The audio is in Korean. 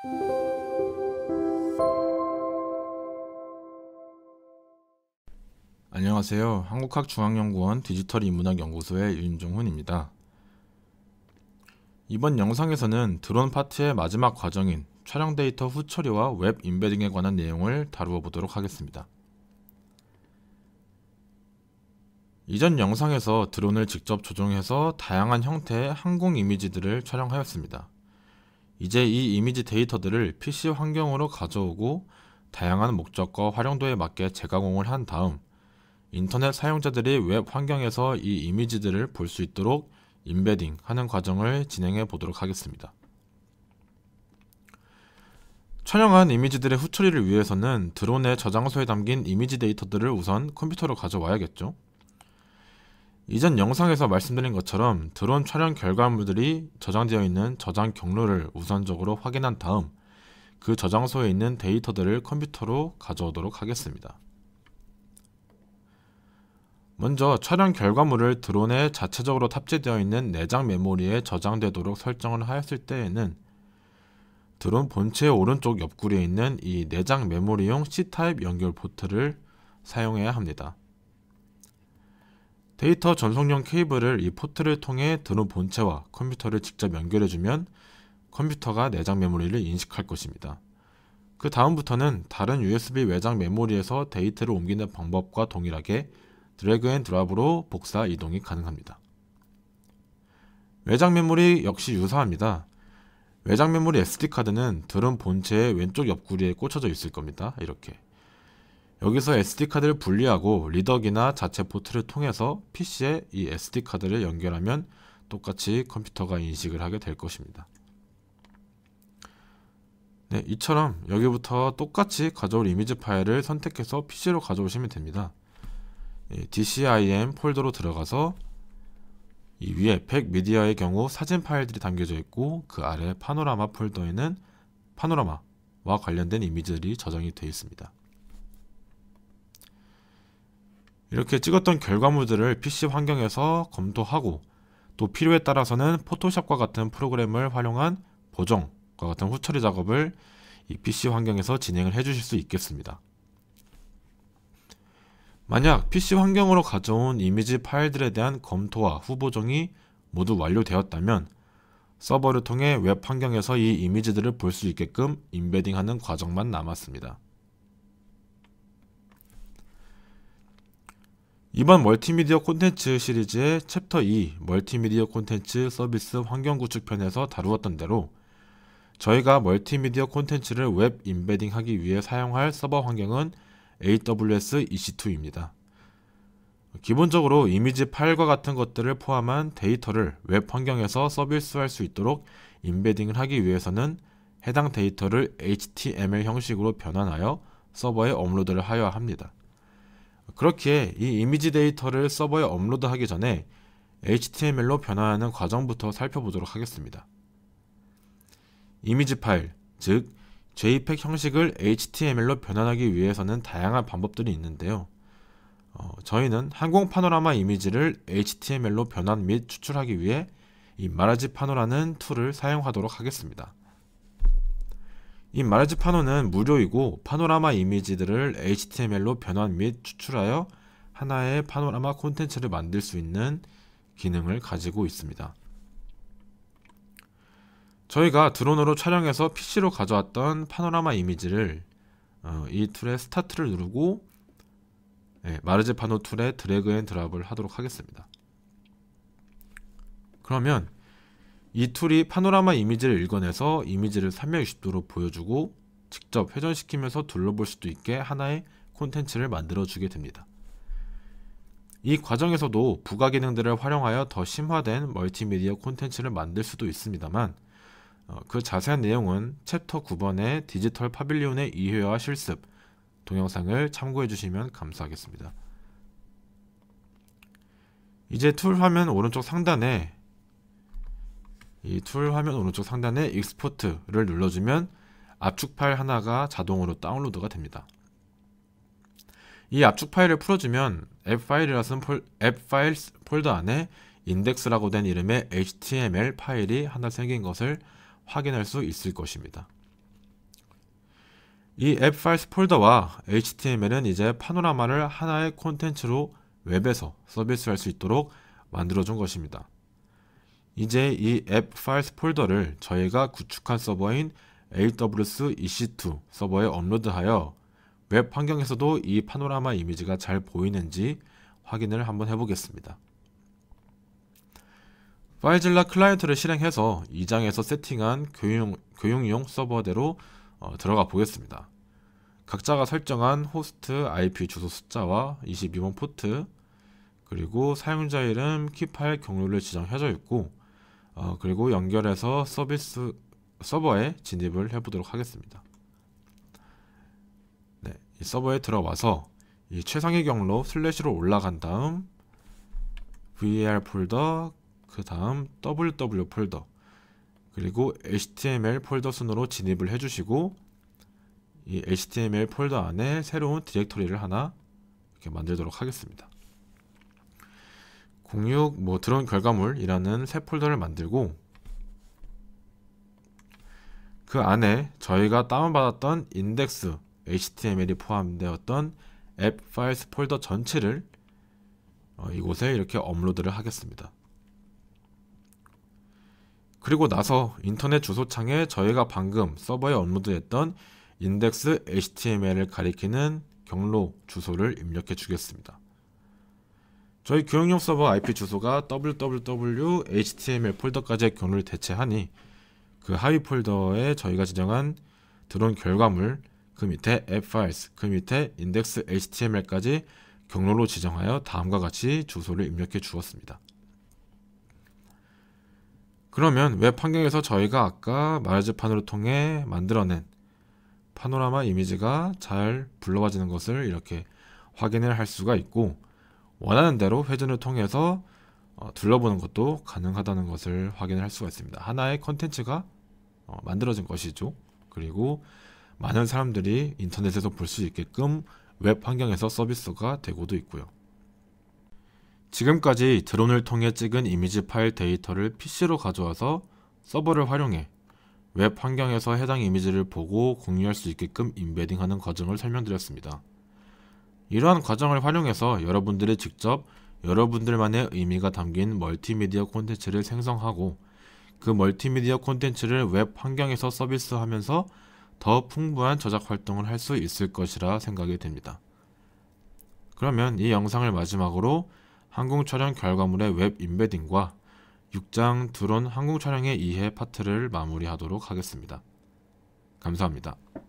안녕하세요. 한국학중앙연구원 디지털인문학연구소의 윤종훈입니다. 이번 영상에서는 드론 파트의 마지막 과정인 촬영 데이터 후처리와 웹 임베딩에 관한 내용을 다루어 보도록 하겠습니다. 이전 영상에서 드론을 직접 조종해서 다양한 형태의 항공 이미지들을 촬영하였습니다. 이제 이 이미지 데이터들을 PC 환경으로 가져오고 다양한 목적과 활용도에 맞게 재가공을 한 다음 인터넷 사용자들이 웹 환경에서 이 이미지들을 볼 수 있도록 임베딩 하는 과정을 진행해 보도록 하겠습니다. 촬영한 이미지들의 후처리를 위해서는 드론의 저장소에 담긴 이미지 데이터들을 우선 컴퓨터로 가져와야겠죠. 이전 영상에서 말씀드린 것처럼 드론 촬영 결과물들이 저장되어 있는 저장 경로를 우선적으로 확인한 다음 그 저장소에 있는 데이터들을 컴퓨터로 가져오도록 하겠습니다. 먼저 촬영 결과물을 드론에 자체적으로 탑재되어 있는 내장 메모리에 저장되도록 설정을 하였을 때에는 드론 본체의 오른쪽 옆구리에 있는 이 내장 메모리용 C타입 연결 포트를 사용해야 합니다. 데이터 전송용 케이블을 이 포트를 통해 드론 본체와 컴퓨터를 직접 연결해주면 컴퓨터가 내장 메모리를 인식할 것입니다. 그 다음부터는 다른 USB 외장 메모리에서 데이터를 옮기는 방법과 동일하게 드래그 앤 드랍으로 복사 이동이 가능합니다. 외장 메모리 역시 유사합니다. 외장 메모리 SD카드는 드론 본체의 왼쪽 옆구리에 꽂혀져 있을 겁니다. 이렇게 여기서 SD카드를 분리하고 리더기나 자체 포트를 통해서 PC에 이 SD카드를 연결하면 똑같이 컴퓨터가 인식을 하게 될 것입니다. 네, 이처럼 여기부터 똑같이 가져올 이미지 파일을 선택해서 PC로 가져오시면 됩니다. DCIM 폴더로 들어가서 이 위에 백 미디어의 경우 사진 파일들이 담겨져 있고 그 아래 파노라마 폴더에는 파노라마와 관련된 이미지들이 저장이 되어 있습니다. 이렇게 찍었던 결과물들을 PC 환경에서 검토하고 또 필요에 따라서는 포토샵과 같은 프로그램을 활용한 보정과 같은 후처리 작업을 이 PC 환경에서 진행을 해주실 수 있겠습니다. 만약 PC 환경으로 가져온 이미지 파일들에 대한 검토와 후보정이 모두 완료되었다면 서버를 통해 웹 환경에서 이 이미지들을 볼 수 있게끔 임베딩하는 과정만 남았습니다. 이번 멀티미디어 콘텐츠 시리즈의 챕터 2 멀티미디어 콘텐츠 서비스 환경 구축 편에서 다루었던 대로 저희가 멀티미디어 콘텐츠를 웹 임베딩하기 위해 사용할 서버 환경은 AWS EC2입니다. 기본적으로 이미지 파일과 같은 것들을 포함한 데이터를 웹 환경에서 서비스할 수 있도록 임베딩을 하기 위해서는 해당 데이터를 HTML 형식으로 변환하여 서버에 업로드를 하여야 합니다. 그렇기에 이 이미지 데이터를 서버에 업로드하기 전에 HTML로 변환하는 과정부터 살펴보도록 하겠습니다. 이미지 파일, 즉 JPEG 형식을 HTML로 변환하기 위해서는 다양한 방법들이 있는데요. 저희는 항공 파노라마 이미지를 HTML로 변환 및 추출하기 위해 이 마라지 파노라는 툴을 사용하도록 하겠습니다. 이 마라지 파노는 무료이고 파노라마 이미지들을 HTML로 변환 및 추출하여 하나의 파노라마 콘텐츠를 만들 수 있는 기능을 가지고 있습니다. 저희가 드론으로 촬영해서 PC로 가져왔던 파노라마 이미지를 이 툴의 스타트를 누르고 마르지 파노 툴에 드래그 앤 드랍을 하도록 하겠습니다. 그러면 이 툴이 파노라마 이미지를 읽어내서 이미지를 360도로 보여주고 직접 회전시키면서 둘러볼 수도 있게 하나의 콘텐츠를 만들어 주게 됩니다. 이 과정에서도 부가 기능들을 활용하여 더 심화된 멀티미디어 콘텐츠를 만들 수도 있습니다만 그 자세한 내용은 챕터 9번의 디지털 파빌리온의 이해와 실습 동영상을 참고해 주시면 감사하겠습니다. 이제 툴 화면 오른쪽 상단에 익스포트를 눌러주면 압축 파일 하나가 자동으로 다운로드가 됩니다. 이 압축 파일을 풀어주면 앱 파일 폴더 안에 인덱스라고 된 이름의 HTML 파일이 하나 생긴 것을 확인할 수 있을 것입니다. 이 앱 파일스 폴더와 HTML은 이제 파노라마를 하나의 콘텐츠로 웹에서 서비스할 수 있도록 만들어준 것입니다. 이제 이 앱 파일스 폴더를 저희가 구축한 서버인 AWS EC2 서버에 업로드하여 웹 환경에서도 이 파노라마 이미지가 잘 보이는지 확인을 한번 해보겠습니다. 파이즐라 클라이언트를 실행해서 2장에서 세팅한 교육용 서버대로 들어가 보겠습니다. 각자가 설정한 호스트 IP 주소 숫자와 22번 포트, 그리고 사용자 이름, 키 파일 경로를 지정해져 있고, 그리고 연결해서 서비스 서버에 진입을 해보도록 하겠습니다. 네, 이 서버에 들어와서 이 최상위 경로 슬래시로 올라간 다음 var 폴더, 그 다음 ww 폴더, 그리고 html 폴더 순으로 진입을 해주시고, 이 html 폴더 안에 새로운 디렉토리를 하나 이렇게 만들도록 하겠습니다. 06 드론 결과물이라는 새 폴더를 만들고, 그 안에 저희가 다운받았던 인덱스 html이 포함되었던 앱 파일스 폴더 전체를 이곳에 이렇게 업로드를 하겠습니다. 그리고 나서 인터넷 주소창에 저희가 방금 서버에 업로드했던 인덱스 html을 가리키는 경로 주소를 입력해 주겠습니다. 저희 교육용 서버 IP 주소가 www html 폴더까지의 경로를 대체하니 그 하위 폴더에 저희가 지정한 드론 결과물, 그 밑에 앱 파일스, 그 밑에 인덱스 html까지 경로로 지정하여 다음과 같이 주소를 입력해 주었습니다. 그러면 웹 환경에서 저희가 아까 마르즈판으로 통해 만들어낸 파노라마 이미지가 잘 불러와지는 것을 이렇게 확인을 할 수가 있고, 원하는 대로 회전을 통해서 둘러보는 것도 가능하다는 것을 확인을 할 수가 있습니다. 하나의 컨텐츠가 만들어진 것이죠. 그리고 많은 사람들이 인터넷에서 볼 수 있게끔 웹 환경에서 서비스가 되고도 있고요. 지금까지 드론을 통해 찍은 이미지 파일 데이터를 PC로 가져와서 서버를 활용해 웹 환경에서 해당 이미지를 보고 공유할 수 있게끔 임베딩하는 과정을 설명드렸습니다. 이러한 과정을 활용해서 여러분들이 직접 여러분들만의 의미가 담긴 멀티미디어 콘텐츠를 생성하고, 그 멀티미디어 콘텐츠를 웹 환경에서 서비스하면서 더 풍부한 저작 활동을 할 수 있을 것이라 생각이 됩니다. 그러면 이 영상을 마지막으로 항공 촬영 결과물의 웹 임베딩과 6장 드론 항공 촬영의 이해 파트를 마무리하도록 하겠습니다. 감사합니다.